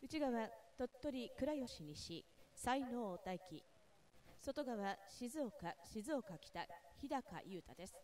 内側鳥取倉吉西才能大輝、外側静岡北日高優太です。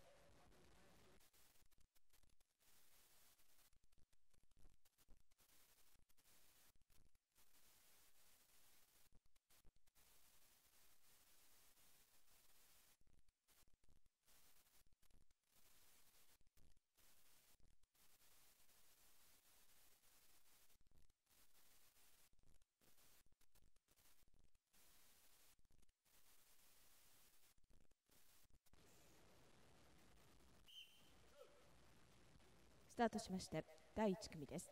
スタートしまして第1組です。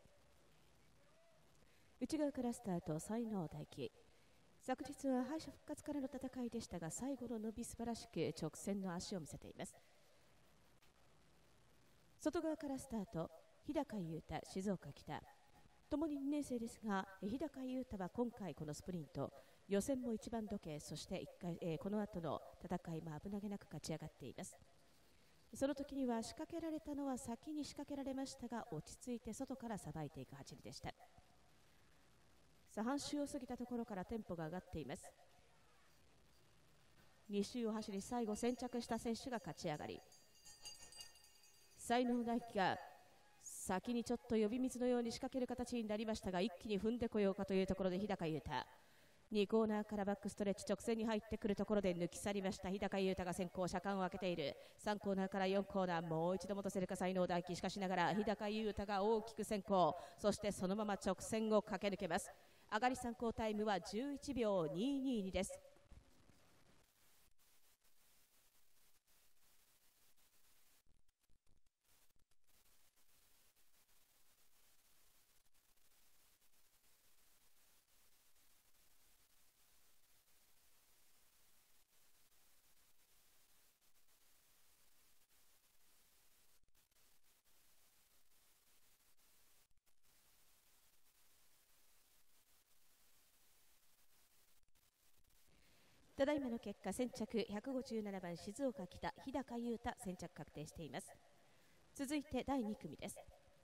内側からスタート、才能大輝。昨日は敗者復活からの戦いでしたが、最後の伸び素晴らしく直線の足を見せています。外側からスタート、日高優太、静岡北。ともに2年生ですが、日高優太は今回このスプリント予選も一番時計、そして1回、この後の戦いも危なげなく勝ち上がっています。その時には仕掛けられたのは先に仕掛けられましたが、落ち着いて外からさばいていく走りでした。さあ、半周を過ぎたところからテンポが上がっています。2周を走り最後先着した選手が勝ち上がり、才能大輝が先にちょっと呼び水のように仕掛ける形になりましたが、一気に踏んでこようかというところで日高優太、2コーナーからバックストレッチ直線に入ってくるところで抜き去りました。日高優太が先行、車間を開けている。3コーナーから4コーナー、もう一度戻せるか才能大輝。しかしながら日高優太が大きく先行、そしてそのまま直線を駆け抜けます。上がり参考タイムは11秒222です。ただいまの結果、先着157番静岡北日高優太先着確定しています。続いて第2組です。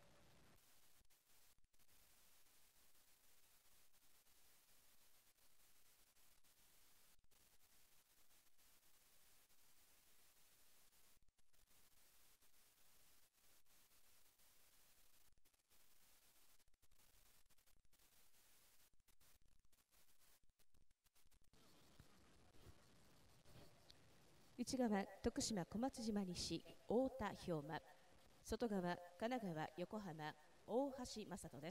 内側徳島小松島西太田氷馬、外側神奈川横浜大橋正人です。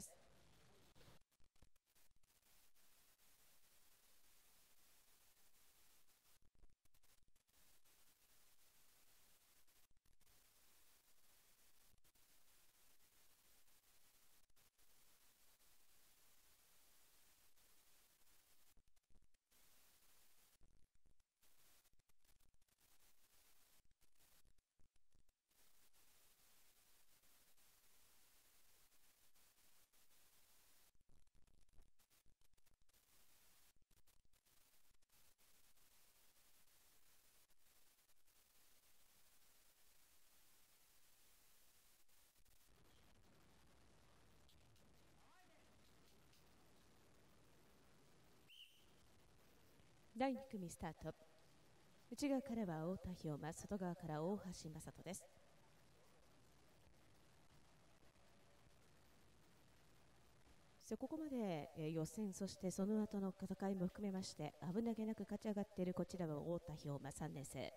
第2組スタート。内側からは太田氷馬、外側から大橋正人です。ここまで予選、そしてその後の戦いも含めまして危なげなく勝ち上がっているこちらは太田氷馬3年生。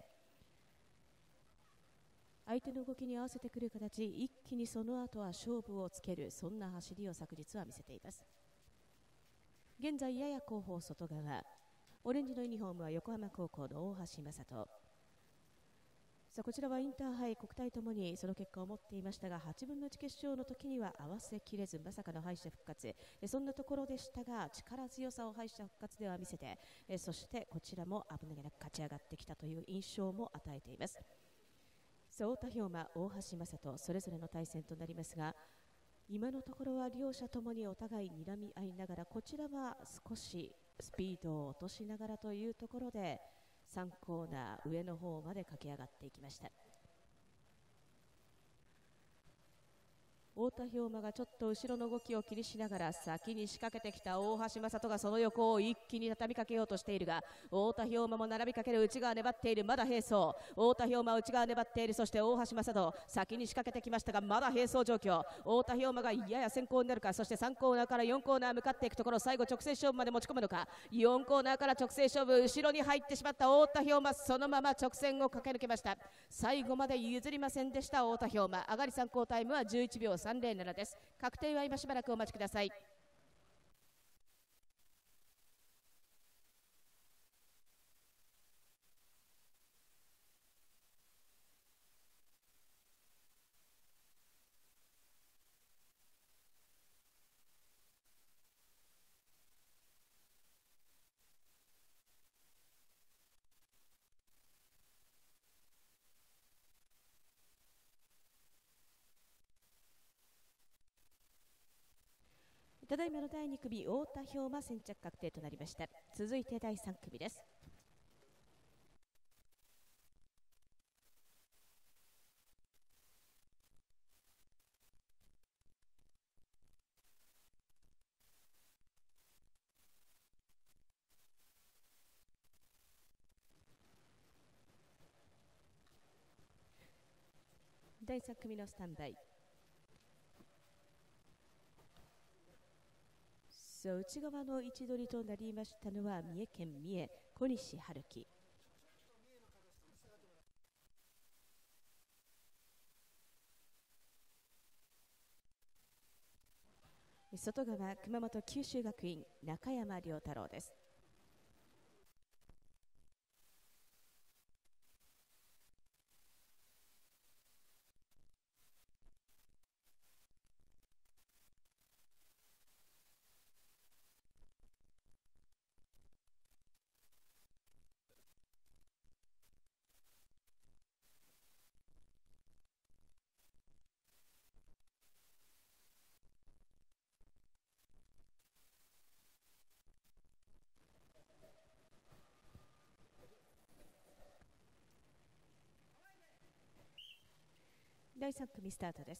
相手の動きに合わせてくる形、一気にその後は勝負をつける、そんな走りを昨日は見せています。現在やや後方外側、オレンジのユニフォームは横浜高校の大橋正人。さあ、こちらはインターハイ国体ともにその結果を持っていましたが、8分の1決勝の時には合わせきれず、まさかの敗者復活、そんなところでしたが力強さを敗者復活では見せて、そしてこちらも危なげなく勝ち上がってきたという印象も与えています。さあ、太田氷馬大橋正人それぞれの対戦となりますが、今のところは両者ともにお互い睨み合いながら、こちらは少しスピードを落としながらというところで3コーナー上の方まで駆け上がっていきました。 太田彪馬がちょっと後ろの動きを気にしながら先に仕掛けてきた大橋正人がその横を一気に畳みかけようとしているが、太田彪馬も並びかける、内側粘っている、まだ並走。太田彪馬内側粘っている、そして大橋正人先に仕掛けてきましたがまだ並走状況。太田彪馬がやや先行になるか、そして3コーナーから4コーナー向かっていくところ、最後直線勝負まで持ち込むのか。4コーナーから直線勝負、後ろに入ってしまった太田彪馬、そのまま直線を駆け抜けました。最後まで譲りませんでした太田彪馬。上がり参考タイムは11秒307です。確定は今しばらくお待ちください。ただいまの第2組、太田彪馬先着確定となりました。続いて第3組です。第3組のスタンバイ。内側の位置取りとなりましたのは三重県三重、小西春樹。外側、熊本九州学院、中山良太郎です。第3組スタートです。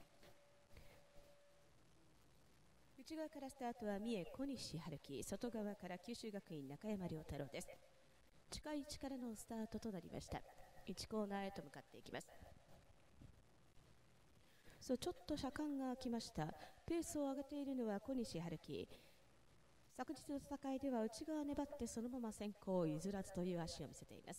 内側からスタートは三重小西春樹、外側から九州学院中山良太郎です。近い位置からのスタートとなりました。1コーナーへと向かっていきます。ちょっと車間が空きました。ペースを上げているのは小西春樹。昨日の戦いでは内側粘ってそのまま先行を譲らずという足を見せています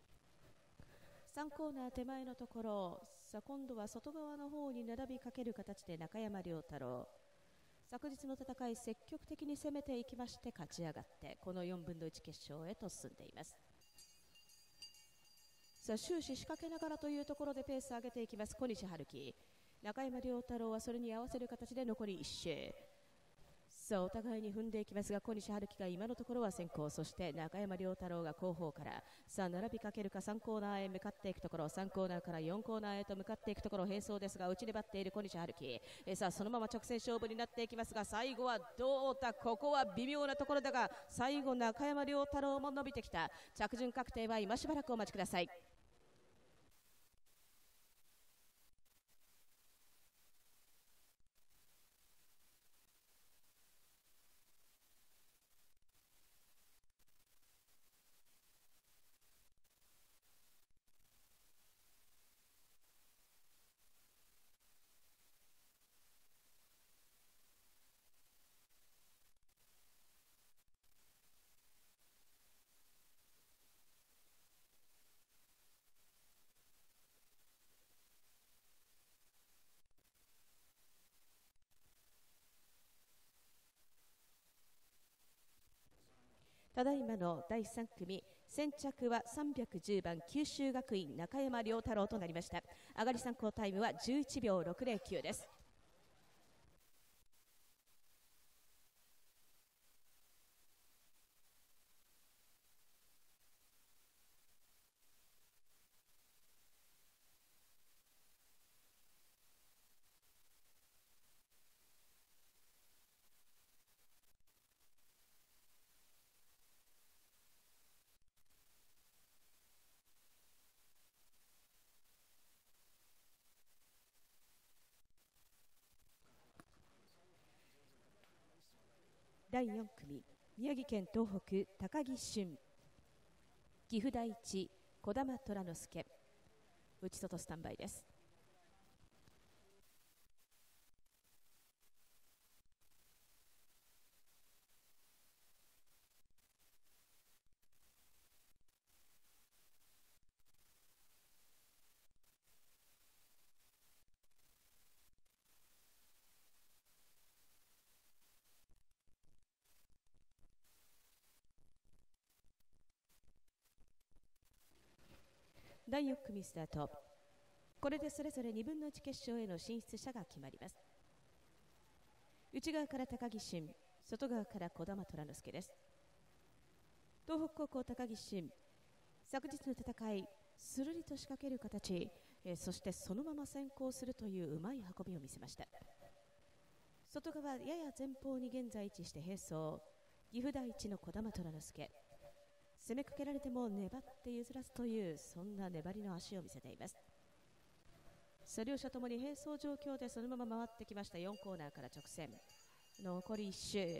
。3コーナー手前のところ、今度は外側の方に並びかける形で中山良太郎。昨日の戦い積極的に攻めていきまして勝ち上がってこの4分の1決勝へと進んでいます。終始仕掛けながらというところでペースを上げていきます小西春樹。中山良太郎はそれに合わせる形で残り1周。お互いに踏んでいきますが小西春樹が今のところは先行、そして中山良太郎が後方から並びかけるか。3コーナーへ向かっていくところ、3コーナーから4コーナーへと向かっていくところ、並走ですが内粘っている小西春樹。そのまま直線勝負になっていきますが最後はどうだ。ここは微妙なところだが最後中山良太郎も伸びてきた。着順確定は今しばらくお待ちください。ただいまの第3組、先着は310番九州学院中山良太郎となりました。上がり参考タイムは11秒609です。 第4組、宮城県東北高木俊、岐阜第一児玉虎之介、内外スタンバイです。第4組スタート。これでそれぞれ2分の1決勝への進出者が決まります。内側から高木俊、外側から児玉虎之介です。東北高校高木俊、昨日の戦い、するりと仕掛ける形、そしてそのまま先行するといううまい運びを見せました。外側やや前方に現在位置して並走、岐阜第一の児玉虎之介、攻めかけられても粘って譲らずというそんな粘りの足を見せています。両者ともに並走状況でそのまま回ってきました。4コーナーから直線、残り1周。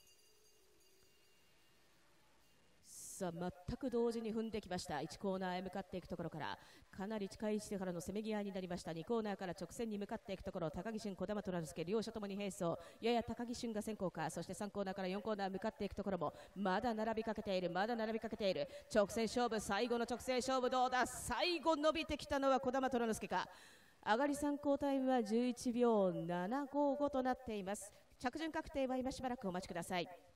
さあ全く同時に踏んできました。1コーナーへ向かっていくところからかなり近い位置でからのせめぎ合いになりました。2コーナーから直線に向かっていくところ、高木俊、児玉虎之介、両者ともに並走、やや高木俊が先行か。そして3コーナーから4コーナー向かっていくところもまだ並びかけている、まだ並びかけている。直線勝負、最後の直線勝負、どうだ。最後伸びてきたのは児玉虎之介か。上がり参考タイムは11秒755となっています。着順確定は今しばらくお待ちください。